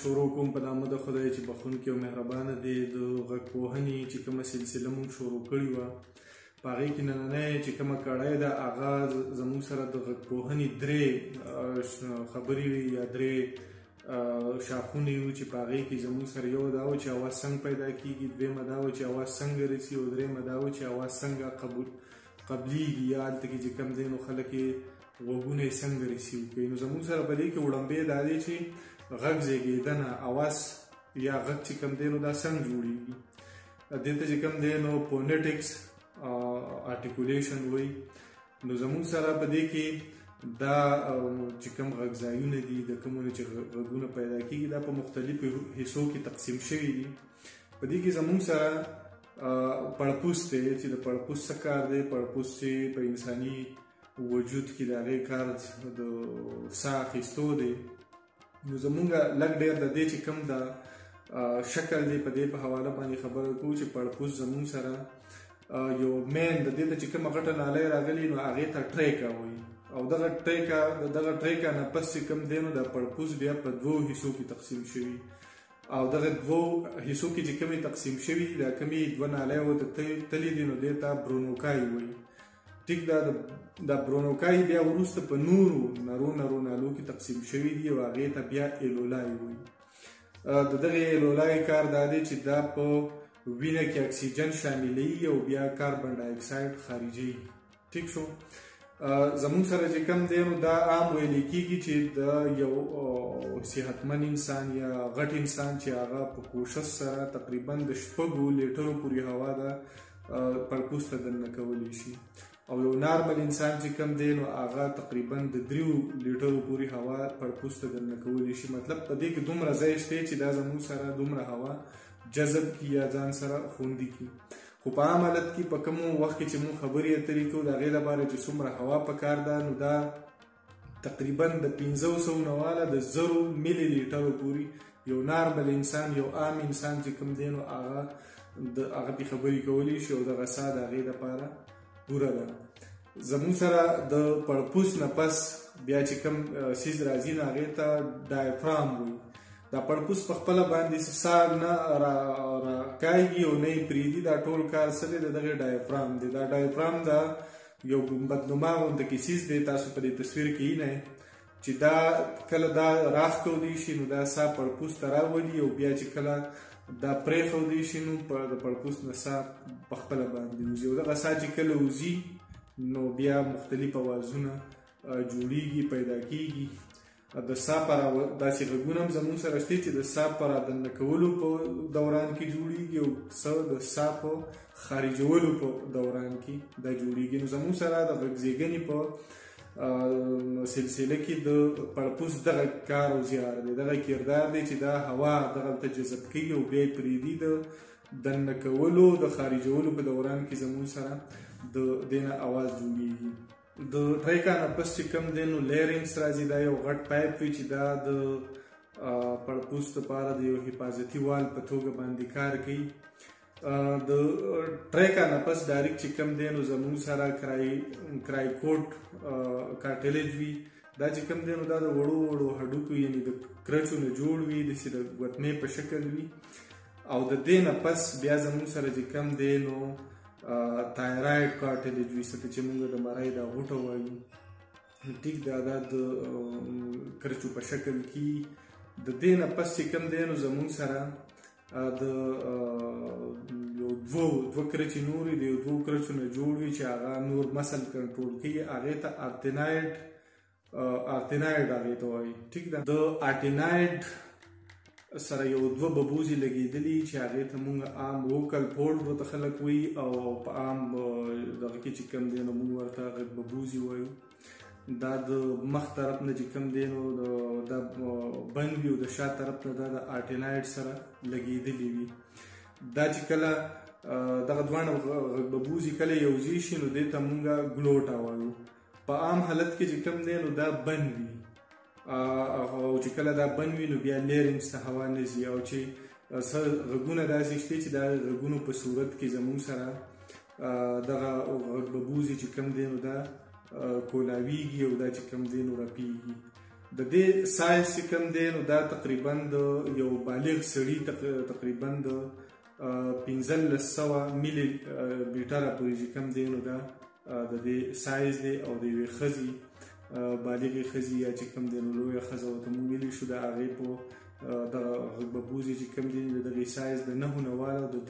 شروع کوم په نامه د خدای چې بخښونکی او مهربانه دی. د غږپوهنې چې کومه سلسله موږ شروع کړې وه په هغې کې نننی چې کومه کړۍ ده هغه زموږ سره د غږپوهنې درې خبرې یا درې شاخونه وو چې په هغې کې زموږ سره یو دا و چې اواز څنګه پیدا کېږي، دویمه دا و چې اواز څنګه رسي، او درېیمه دا و چې اواز څنګه قبلیږي یا هلته کې چې کوم دی نو خلک یې غوږونه یې څنګه ریسیو کوي. نو زموږ سره په دې کې وړاندې دا دی چې غږ زیږېدنه اواز یا غږ چې کوم دی نو دا څنګه جوړېږي، دې ته چې کوم دی نو فونیټکس آرټیکولیشن وایي. نو زموږ سره په دې کې دا چې کوم غږځایونه دي د کومو چې غږونه پیدا کېږي دا په مختلفو حصو کې تقسیم شوي دي. په دې کې زموږ سره پړپوس دی چې د پړپوس څه کار دی. پړپوس چې په انساني وجود کې د هغې کار د ساه اخیستو دی. نو زمونږ لږ ډېر د دې چې کوم د شکل دی په دې په حواله باندې خبره کوو چې پړپوس زمونږ سره یو مین د دې ته چې کومه غټه نالی راغلي نو هغې ته ټریکه وایي، او دغه ټریکه نه پس چې کوم دی نو د پړپوس بیا په دوو حصو کې تقسیم شوي، او دغه دوو حصو کې چې کومې تقسیم شوي دا کومې دوه نالۍ ورته تللي دي نو دې ته برونوکای وایي. ټیک دا د برونوکای بیا وروسته په نورو نرو نالو کې تقسیم شوي دي او هغې ته بیا ایلولای وایي. د دغې ایلولای کار دا دی چې دا په وینه کې اکسیجن شاملوي او بیا کاربن ډای اکساید خارجوي. ټیک شو. زموږ سره چې کوم دی نو دا عام ویلی کېږي چې د یو صحتمند انسان یا غټ انسان چې هغه په کوشش سره تقریبا د 6 لیټرو پورې هوا ده پړپوس ته دننه کولی شي، او یو نارمل انسان چې کوم دی نو هغه تقریبا د 3 لیټرو پورې هوا پړپوس ته دننه کولی شي. مطلب په دې کې دومره ځای شته چې دا زموږ سره دومره هوا جذب کړي یا ځان سره خوندي کړي. خو په عام حالت کې په کوم وخت کې چې موږ خبرې اترې کوو د هغې لپاره چې څومره هوا پکار ده نو دا تقریبا د 500 نه واله د 1000 ملي لیټرو پورې یو نارمل انسان یو عام انسان چې کوم دی نو هغه پې خبرې کولی شي او دغه ساه د هغې لپاره پوره ده. زموږ سره د پړپوس نه پس بیا چې کوم څیز راځي نو هغې ته ډایفرام وایي. دا پړپوس په خپله باندې ساه نه راکاږي او نه یې پرېږدي، دا ټول کار څه دی د دغې ډایفرام دی. دا ډایفرام دا یو ګنبدنما غوندې کې څیز دی، تاسو په دې تصویر کې وینئ چې دا کله دا راښکودی شي نو دا ساه پړپوس ته راولي او بیا چې کله دا پرېښودی شي نو د پړپوس نه ساه په خپله باندې وځي، او دغه ساه چې کله وځي نو بیا مختلف اوازونه جوړیږي پیدا کېږي. د ساه پر داسې غږونه هم زموږ سره شته چې د ساه په رادننه کولو په دوران کې جوړیږي او څه د ساه په خارجولو په دوران کې دا جوړیږي. نو زموږ سره د غږ زیږنې په سلسله کې د پړپوس دغه کار او زیار دی، دغه کردار دی چې دا هوا دغه ته جذب کوي او بیا یې پرېږدي د دننه کولو د خارجولو په دوران کې زموږ سره د دې نه اواز جوړیږي. د ټریکا نه پس چې کوم دی نو لیرنګس راځي، دا یو غټ پایپ وي چې دا د پړپوس لپاره د یو حفاظتي وال په توګه باندې کار کوي. د ټریکا نه پس ډایرکټ چې کوم دی نو زموږ سره کرایکوټ کارټلیج وي. دا چې کوم دی نو دا د وړو هډوکو یعنې د کرچو نه جوړ وي، داسې د ګوتمې په شکل وي، او د دې نه پس بیا زموږ سره چې کوم دی نو تایرایډ کارټلیج وي، څه ته چې موږ د مرۍ دا غوټه وایو. ټیک دا د کرچو په شکل کې. د دې نه پس چې کوم دی نو زموږ سره د یو دوه کرچې نورې د یو 2 کرچو نه جوړ وي چې هغه نور مسل کنټرول کوي، هغې ته ارتینایډ هغې ته وایي. ټیک ده. د ارتینایډ سره یو 2 ببوزي لګېدلي چې هغې ته موږ عام ووکل پورډ ورته خلک وایي، او په عام دغه کې چې کوم دی نو موږ ورته غږ ببوزي وایو. دا د مخ طرف نه چې کوم دی نو دا بند وي او د شا طرف نه دا د ارټینایډ سره لګېدلي وي. دا چې کله دغه دواړه غږ ببوزي کله یوځای شي نو دې ته موږ ګلوټه وایو. په عام حالت کې چې کوم دی نو دا بند وي، او چې کله دا بند وي نو بیا لیرنګس ته هوا نه ځي، او چې څه غږونه داسې شته چې دا غږونو په صورت کې زموږ سره دغه غږ ببوزي چې کوم دی نو دا کولاویږي او دا چې کوم دی نو رپیږي. د دې سایز چې کوم دی نو دا تقریبا د یو بالغ سړي تقریبا د 1500 ملي لیټره پورې چې کوم دی نو دا د دې سایز دی او د یوې ښځې بالغې ښځې یا چې کوم دی نو لویه ښځه ورته موږ ویلی شو د هغې په دغه غږببوزې چې کوم دی د دغې سایز د 9 نه واله د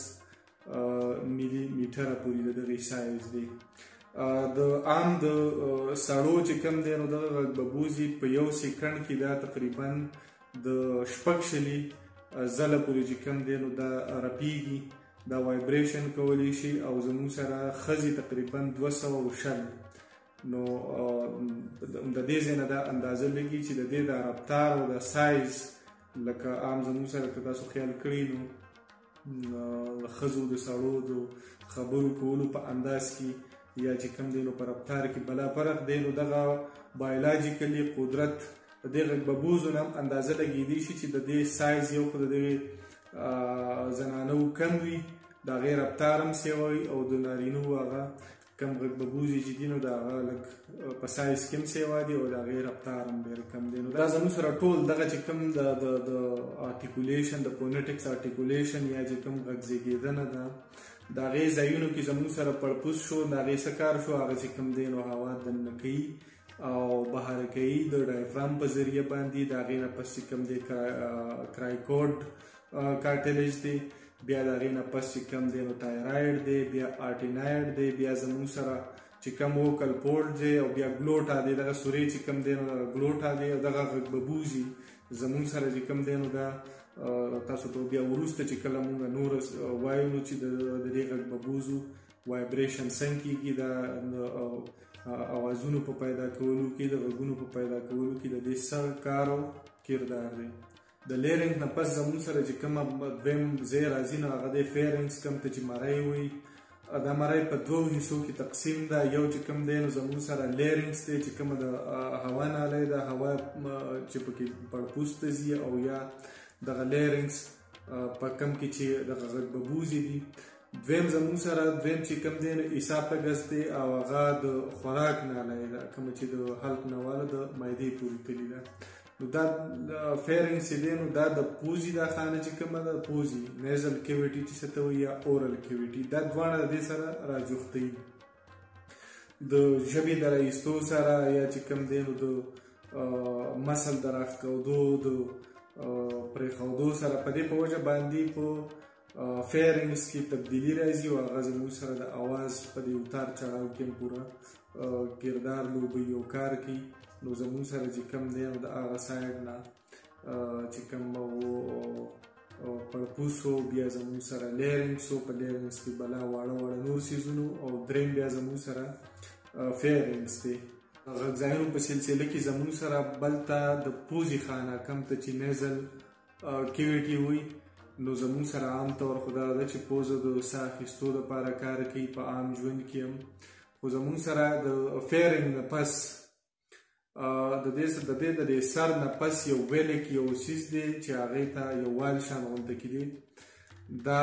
14 ملي میټره پورې د دغې سایز دی. د عام د سړو چې کوم دی نو دغه غږببوزې په 1 سیکنډ کې دا تقریبا د 14 ځله پورې چې کوم دی نو دا رپیږي، دا وایبریشن کولی شي او زموږ سره ښځې تقریبا 260. نو د دې ځای نه دا اندازه لګي چې د دې د رفتار او د سایز لکه عام زموږ سره که تاسو خیال کړي نو د ښځو د سړو د خبرو کولو په انداز کې یا چې کوم دی نو په رفتار کې بلا فرق دی. نو دغه بایولوژیکلي قدرت د دې غږببوزو نه هم اندازه لګېدی شي چې د دې سایز یو خو د دغې زنانو کم وي، د هغې رفتار هم سیوه وي او د نارینو هغه کم غږببوزې چې دي نو د هغه لږ په سایز کې هم سیوه دي او د هغې رفتار هم ډېر کم دی. نو دا زموږ سره ټول دغه چې کوم د آرټیکولیشن د فونیټکس آرټیکولیشن یا چې کوم غږ زیږېدنه ده د هغې ځایونو کې زموږ سره پړپوس شو، د هغې څه کار شو، هغه چې کوم دی نو هوا دننه کوي او بهر کوي د ډایفرام په ذریعه باندې. د هغې نه پس چې کوم دی کرایکوډ کارټلیج دی، بیا د هغې نه پس چې کوم دی نو تایرایډ دی، بیا آرټینایډ دی، بیا زموږ سره چې کوم ووکل پورټ دی او بیا ګلوټا دی. دغه سورې چې کوم دی نو ګلوټا دی او دغه غږببوزي زموږ سره چې کوم دی نو دا تاسو ته بیا وروسته چې کله مونږ نور وایو نو چې د دې غږببوزو وایبریشن څنګه کېږي، دا اوازونو په پیدا کولو کې، د غږونو په پیدا کولو کې د دې څه کار او کردار دی. د لیرنګ نه پس زموږ سره چې کومه دویم ځای راځي نو هغه دی فیرنګس، کوم ته چې مرۍ وایي. دا مرۍ په 2 حصو کې تقسیم ده. یو چې کوم دی نو زموږ سره لیرنګس دی چې کومه د هوا نالی ده، هوا چې پکې پړپوس ته ځي او یا دغه لیرنګس په کم کې چې دغه غږببوزې دي. دویم زموږ سره دویم چې کوم دی نو ایسافیګس دی او هغه د خوراک نالی ده، کومه چې د حلق نه واله د معدې پورې تللې ده. نو دا فیرنګس چې دی نو دا د پوزې دا خانه چې کومه ده، پوزې نیزل کیویټي چې څه ته وایي یا اورل کیویټي، دا دواړه د دې سره راجوختوي. د ژبې د رایستو سره یا چې کوم دی نو د مسل د راښکودو د پرېښودو سره په دې په وجه باندې په فیرنګس کې تبدیلي راځي او هغه زموږ سره د اواز په دې اتار چړاو کې هم پوره کردار لوبوي او کار کوي. نو زموږ سره چې کوم دی نو د هغه سایډ نه چې کوم پړپوس و، بیا زموږ سره لیرنګس و، په لیرنګس کې بلا واړه واړه نور څیزونه او دریم بیا زموږ سره فیرنګس دی. غږځایونو په سلسله کې زموږ سره بل ته د پوزې خانه کوم ته چې نیزل کیویټي وایي نو زموږ سره عام طور خو دا ده چې پوزه د ساه اخیستو دپاره کار کوي په عام ژوند کې هم. خو زموږ سره د فیرنګ نه پس د دې سر نه پس یو ویلک یو څیز دی چې هغې ته یو وال شان غونته کېدي، دا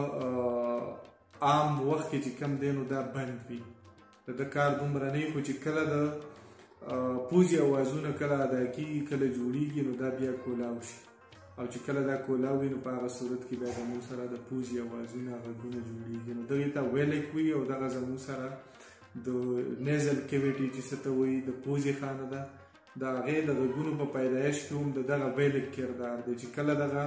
په عام وخت کې چې کوم دی نو دا بند وي. د ده کار دومره نه وي، خو چې کله د پوزې اوازونه کله ادا کېږي، کله جوړېږي نو دا بیا کولاو شي او چې کله دا کولاو وي نو په هغه صورت کې بیا زموږ سره د پوزې اوازونه غږونه جوړېږي. نو دغې ته ویلک وي او دغه زموږ سره د نیزل کیویټي چې څه ته وایي د پوزې خانه ده، د هغې د غږونو په پیدایش کې هم د دغه ویلک کردار دی چې کله دغه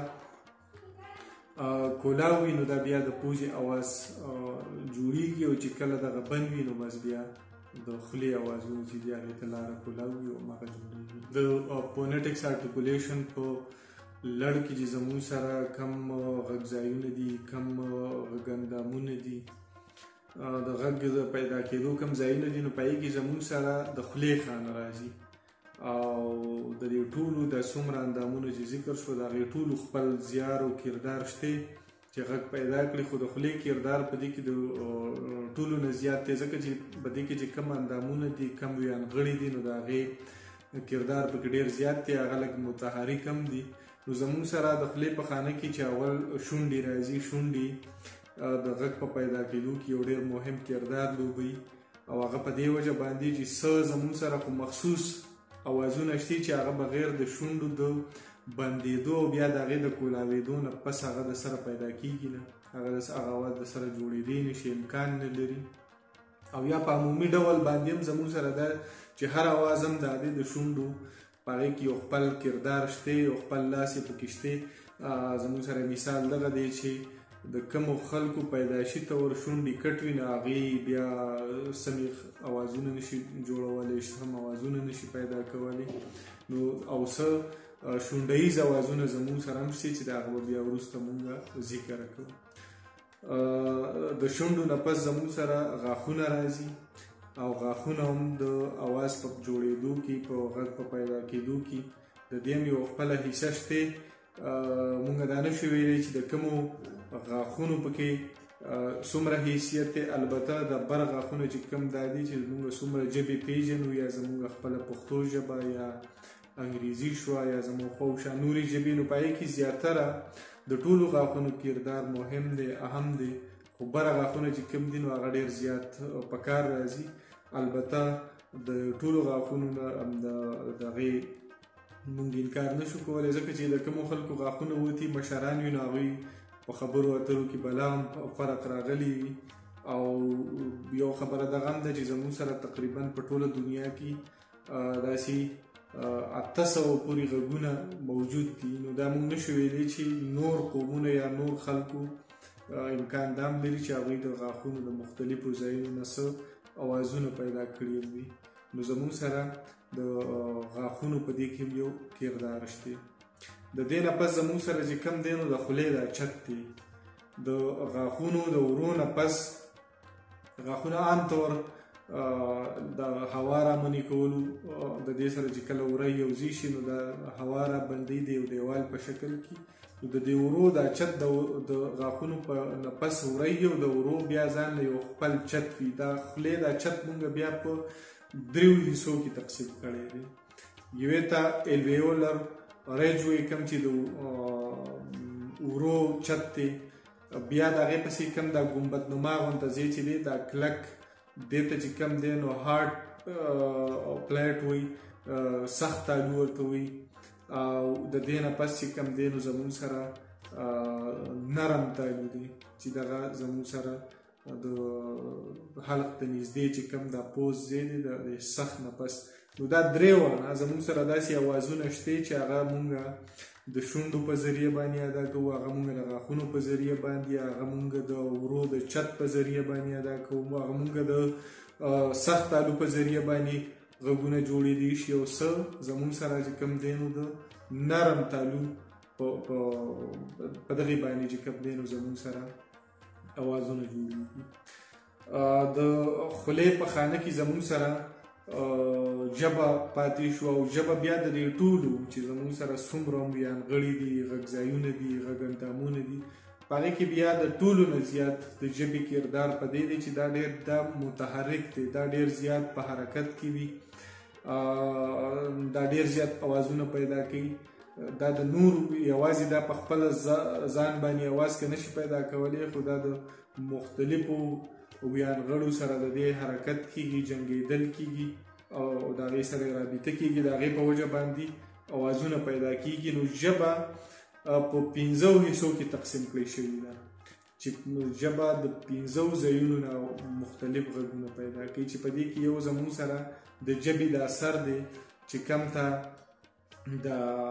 کولاو وي نو دا بیا د پوزې اواز جوړېږي او چې کله دغه بند وي نو بس بیا د خولې اوازونه چې دي هغې ته لاره کولاو وي او هماغه جوړېږي. د فونیټکس آرټیکولیشن په لړ کې چې زموږ سره کم غږځایونه دي، کم غږاندامونه دي، د غږ د پیدا کېدو کم ځایونه دي، نو په هغې کې زموږ سره د خولې خانه راځي او د دې ټولو د څومره اندامونو چې ذکر شو د هغې ټولو خپل زیار او کردار شته چې غږ پیدا کړي. خو د خولې کردار په دې کې د ټولو نه زیات دی، ځکه چې په دې کې چې کم اندامونه دي، کم ویانغړي دي، نو د هغې کردار پکې ډېر زیات دی، هغه لږ متحرک هم دي. نو زموږ سره د خولې په خانه کې چې اول شونډې راځي، شونډې د غږ په پیدا کېدو کې یو ډېر مهم کردار لوبوي او هغه په دې وجه باندې چې څه زموږ سره خو مخصوص اوازونه شته چې هغه بغیر د شونډو د بندېدو او بیا د هغې د کولاوېدو نه پس هغه د سره پیدا کېږي نه، هغه اواز د سره جوړېدی نه شي، امکان نه لري. او یا په عمومي ډول باندې هم زموږ سره دا چې هر اواز هم د هغې د شونډو په هغې کې یو خپل کردار شته، یو خپل لاس یې پکې شته. زموږ سره مثال دغه دی چې د کومو خلکو پیدایشي طور شونډې کټ وي نو هغې بیا سمې اوازونه نشي جوړولی، سم اوازونه نشي پیدا کولی. نو او څه شونډهیز اوازونه زموږ سره هم شته چې د هغه به بیا وروسته مونږ ذکر کوو. د شونډو نه پس زموږ سره غاښونه راځي او غاښونه هم د اواز په جوړېدو کې، په غږ په پیدا کېدو کې د دې هم یو خپله حصه شته. مونږ دا نشو ویلی چې د کومو غاښونو پکې څومره حیثیت دی. البته د بر غاښونه چې کوم دا دي چې مونږ څومره ژبې پیژنو، یا زموږ خپله پښتو ژبه یا انګریزي شوه یا زموږ خواوشا نورې ژبې، نو په هغې کې زیاتره د ټولو غاښونو کردار مهم دی، اهم دی. خو بره غاښونه چې کوم دي نو هغه ډېر زیات په کار راځي. البته د ټولو غاښونو نه د هغې مونږ انکار نشو کولی، ځکه چې د کومو خلکو غاښونه وتي مشران وي نو هغوی په خبرو اترو کې بلا هم فرق راغلی وي. او یو خبره دغه هم ده چې زموږ سره تقریبا په ټوله دنیا کې داسې 800 پورې غږونه موجود دي. نو دا مونږ نشو ویلی چې نور قومونه یا نور خلکو امکان دا هم لري چې هغوی د غاښونو د مختلفو ځایونو نه څه اوازونه پیدا کړي وي. نو زموږ سره د غاښونو په دې کې یو کردار شته. د دې نه پس زموږ سره چې کوم دی نو د خولې دا چت دی. د غاښونو د ورو نه پس غاښونه عام طور د هوا رامنې کولو د دې سره چې کله وری یوځای شي نو د هوا را بندۍ د یو دیوال په شکل کې. نو د دې ورو دا چت د غاښونو په نه پس وری او د ورو بیا ځان له یو خپل چت وي. دا خولې دا چت مونږ بیا په 3 حصو کې تقسیم کړی دی. یوې ته الویولر ریج وایي کوم چې د ورو چت دی. بیا د هغې پسې کوم دا ګنبد نما غونته ځای چې دی دا کلک دې ته چې کوم دی نو هارډ پلیټ وایي، سخت تالو ورته وایي. او د دې نه پس چې کوم دی نو زموږ سره نرم تالو دی چې دغه زموږ سره د حلق ته نږدې چې کوم دا پوز ځای دی د سخت نه پس. نو دا 3 وانه زموږ سره داسې اوازونه شته چې هغه مونږ د شونډو په ذریعه باندې ادا کوو، هغه مونږ د غاښونو په ذریعه باندې، هغه مونږ د ورو د چت په ذریعه باندې ادا کوو، هغه مونږ د سخت تالو په ذریعه باندې غږونه جوړېدی شي. او څه زموږ سره چې کوم دی نو د نرم تالو په دغې باندې چې کوم دی نو زموږ سره اوازونه جوړېږي. د خولې په خانه کې زموږ سره ژبه پاتې شو، او ژبه بیا د دې ټولو چې زموږ سره څومره هم یانغړي دي، غږځایونه دي، غږ اندامونه دي، په هغې کې بیا د ټولو نه زیات د ژبې کردار په دې دی چې دا ډېر دا متحرک دی، دا ډېر زیات په حرکت کې وي، دا ډېر زیات اوازونه پیدا کوي. دا د نور یوازې دا په خپل ځان باندې اواز کې نشي پیدا کولی، خو دا د مختلفو ویانغړو سره د دې حرکت کېږي، جنګېدل کېږي او د هغې سره رابطه کېږي، د هغې په وجه باندې اوازونه پیدا کېږي. نو ژبه په 5 حصو کې تقسیم کړی شوې ده چې ژبه د 5 ځایونو نه مختلف غږونه پیدا کوي، چې په دې کې یو زموږ سره د ژبې دا سر دی چې کوم ته د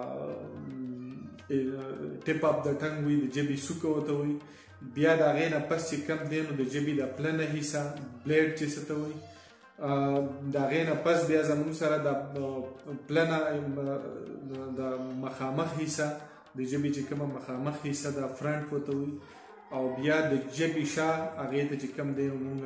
ټپ اف د ټنګ وي، د ژبې څوکه ورته وایي. بیا د هغې نه پس چې کوم دی نو د ژبې د پلنه حصه بلیډ چې څه ته وایي، د هغې نه پس بیا زموږ سره د پلنه د مخامخ حصه د ژبې چې کومه مخامخ حصه د فرنټ ورته وایي، او بیا د ژبې شا هغې ته چې کوم دی نو مونږ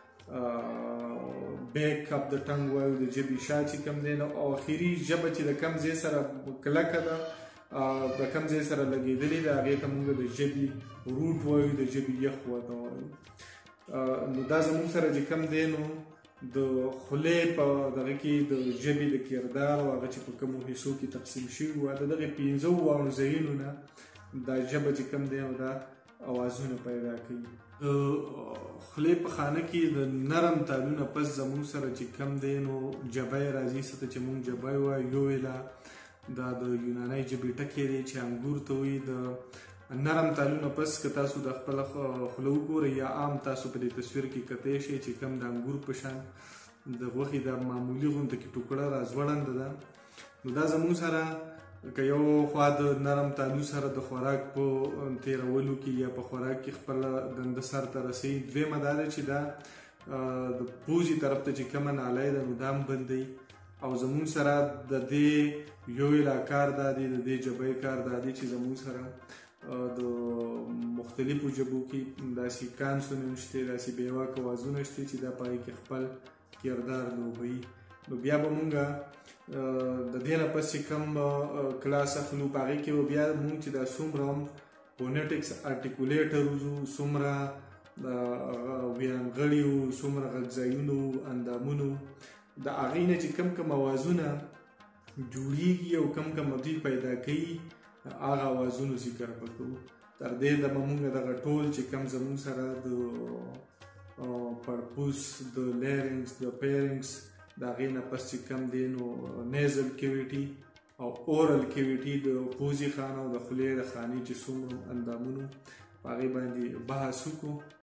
بیک اف د ټنګ وایو، د ژبې شا چې کوم دی نو. او اخري ژبه چې د کوم ځای سره کلکه ده، د کوم ځای سره لګېدلې ده، هغې ته مونږ د ژبې روټ وایو، د ژبې یخ ورته وایو. نو دا زموږ سره چې کوم دی نو د خولې په دغه کې د ژبې د کردار او هغه چې په کومو حصو کې تقسیم شوي وه، د دغې 5 واړو ځایونو نه دا ژبه چې کوم دی نو دا اوازونه پیدا کوي. د خولې په خانه کې د نرم تالونه پس زموږ سره چې کم دی نو جبی راځي، څه ته چې موږ جبی وایو. یوویلا دا د یوناني ژبې ټکی دی چې انګور ته وایي. د نرم تالونه پس که تاسو د خپله خوله وګورئ یا عام تاسو په دې تصویر کې کتی شئ چې کم د انګور په شان د غوښې د معمولي غونته کې ټوکړه راځوړنده ده. نو دا زموږ سره که یو خوا د نرم تالو سره د خوراک په تیرولو کې یا په خوراک کې خپله دنده سر ته رسوي. دویمه دا ده چې دا د پوزې طرف ته چې کومه نالی ده نو دا هم بندوي. او زموږ سره د دې یوویلا کار دا دی، د دې جبی کار دا دی چې زموږ سره د مختلفو ژبو کې داسې کانسونه هم شته، داسې بېواک اوازونه شته چې دا په هغې کې خپل کردار لوبوي. نو بیا به مونږ د دې نه پس چې کوم کلاس اخلو په هغې کې به بیا مونږ چې دا څومره هم فونیټکس ارټیکولیټر وو، څومره ویرانغړي وو، څومره غږځایونو اندامونو، د هغې نه چې کم اوازونه جوړیږي او کم دوی پیدا کوي هغه اوازونو ذکر به کوو. تر دې دمه مونږ دغه ټول چې کم زموږ سره د پرپوس، د لیرنګس، د پیرنګس، د هغې نه پس چې کم دی نو نیزل کیویټي او اورل کیویټي د پوزې خانه او د خولې د خانې چې څومره اندامونو په هغې باندې بحث وکړو.